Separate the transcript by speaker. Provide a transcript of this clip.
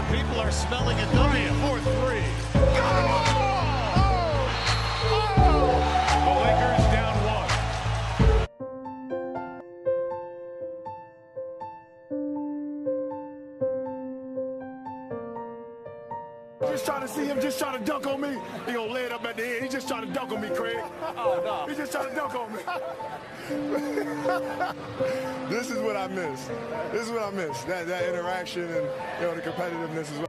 Speaker 1: People are smelling a W. 4-3. The Lakers down one.
Speaker 2: Just trying to see him just trying to dunk on me. He gonna lay it up at the end. He just trying to dunk on me, Craig. Oh, no. He just trying to dunk on me. This is what I miss. This is what I miss. That interaction and the competitiveness is what